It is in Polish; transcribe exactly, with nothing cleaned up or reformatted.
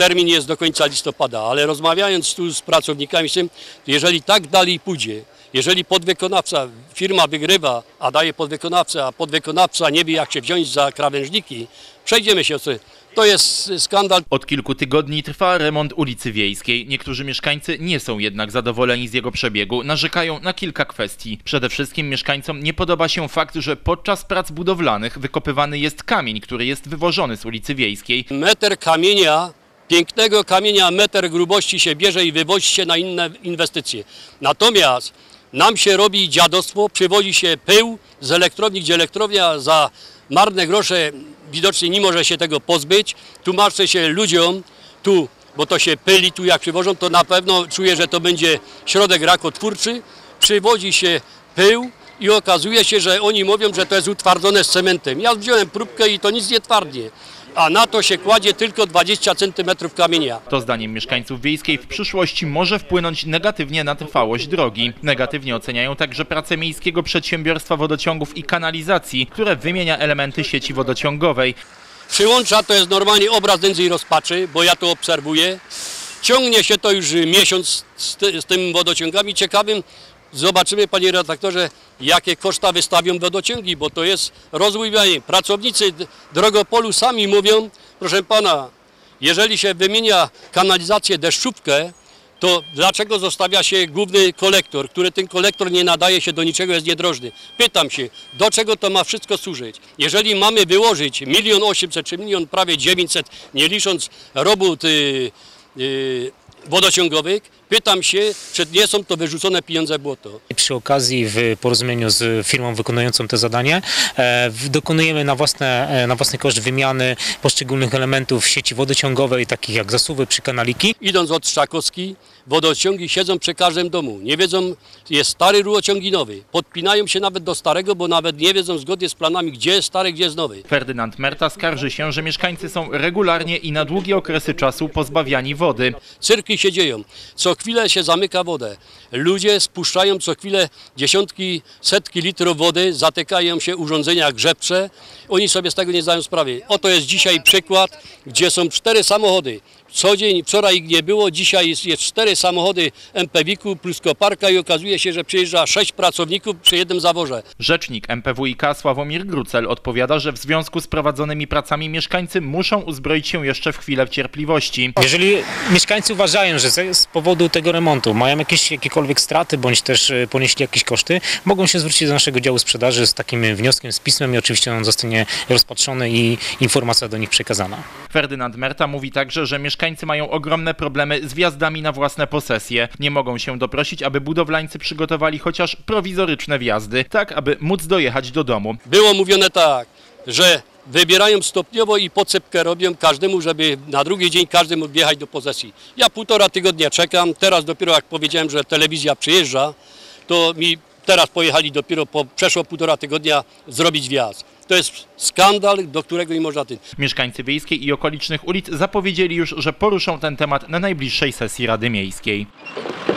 termin jest do końca listopada, ale rozmawiając tu z pracownikami z tym, jeżeli tak dalej pójdzie, jeżeli podwykonawca, firma wygrywa, a daje podwykonawcę, a podwykonawca nie wie jak się wziąć za krawężniki, przejdziemy się. To jest skandal. Od kilku tygodni trwa remont ulicy Wiejskiej. Niektórzy mieszkańcy nie są jednak zadowoleni z jego przebiegu. Narzekają na kilka kwestii. Przede wszystkim mieszkańcom nie podoba się fakt, że podczas prac budowlanych wykopywany jest kamień, który jest wywożony z ulicy Wiejskiej. Metr kamienia, pięknego kamienia, metr grubości się bierze i wywozi się na inne inwestycje. Natomiast nam się robi dziadostwo, przywozi się pył z elektrowni, gdzie elektrownia za marne grosze widocznie nie może się tego pozbyć. Tłumaczę się ludziom tu, bo to się pyli tu jak przywożą, to na pewno czuję, że to będzie środek rakotwórczy. Przywozi się pył i okazuje się, że oni mówią, że to jest utwardzone z cementem. Ja wziąłem próbkę i to nic nie twardnie. A na to się kładzie tylko dwadzieścia centymetrów kamienia. To zdaniem mieszkańców Wiejskiej w przyszłości może wpłynąć negatywnie na trwałość drogi. Negatywnie oceniają także pracę Miejskiego Przedsiębiorstwa Wodociągów i Kanalizacji, które wymienia elementy sieci wodociągowej. Przyłącza to jest normalnie obraz nędzy i rozpaczy, bo ja to obserwuję. Ciągnie się to już miesiąc z, ty, z tym wodociągami. Ciekawym zobaczymy, panie redaktorze, jakie koszta wystawią wodociągi, bo to jest rozwój. Pracownicy Drogopolu sami mówią, proszę pana, jeżeli się wymienia kanalizację deszczówkę, to dlaczego zostawia się główny kolektor, który ten kolektor nie nadaje się do niczego, jest niedrożny. Pytam się, do czego to ma wszystko służyć? Jeżeli mamy wyłożyć milion osiemset czy milion prawie dziewięćset, nie licząc robót yy, yy, wodociągowych, pytam się, czy nie są to wyrzucone pieniądze w błoto. Przy okazji w porozumieniu z firmą wykonującą te zadanie e, dokonujemy na, własne, e, na własny koszt wymiany poszczególnych elementów sieci wodociągowej, takich jak zasuwy, przykanaliki. Idąc od Strzakowski, wodociągi siedzą przy każdym domu. Nie wiedzą, jest stary rurociąg i nowy. Podpinają się nawet do starego, bo nawet nie wiedzą zgodnie z planami, gdzie jest stary, gdzie jest nowy. Ferdynand Merta skarży się, że mieszkańcy są regularnie i na długie okresy czasu pozbawiani wody. Cyrki się dzieją. Co chwilę się zamyka wodę. Ludzie spuszczają co chwilę dziesiątki, setki litrów wody, zatykają się urządzenia grzewcze. Oni sobie z tego nie zdają sprawy. Oto jest dzisiaj przykład, gdzie są cztery samochody. Co dzień, wczoraj ich nie było, dzisiaj jest, jest cztery samochody M P W iku plus koparka i okazuje się, że przyjeżdża sześć pracowników przy jednym zaworze. Rzecznik M P W i K Sławomir Grucel odpowiada, że w związku z prowadzonymi pracami mieszkańcy muszą uzbroić się jeszcze w chwilę w cierpliwości. Jeżeli mieszkańcy uważają, że z powodu tego remontu mają jakieś jakiekolwiek straty, bądź też ponieśli jakieś koszty, mogą się zwrócić do naszego działu sprzedaży z takim wnioskiem, z pismem i oczywiście on zostanie rozpatrzony i informacja do nich przekazana. Ferdynand Merta mówi także, że mieszkańcy mają ogromne problemy z wjazdami na własne posesje. Nie mogą się doprosić, aby budowlańcy przygotowali chociaż prowizoryczne wjazdy, tak aby móc dojechać do domu. Było mówione tak, że wybierają stopniowo i podsypkę robią każdemu, żeby na drugi dzień każdy mógł wjechać do posesji. Ja półtora tygodnia czekam, teraz dopiero jak powiedziałem, że telewizja przyjeżdża, to mi teraz pojechali dopiero po przeszło półtora tygodnia zrobić wjazd. To jest skandal, do którego nie można... Mieszkańcy Wiejskiej i okolicznych ulic zapowiedzieli już, że poruszą ten temat na najbliższej sesji Rady Miejskiej.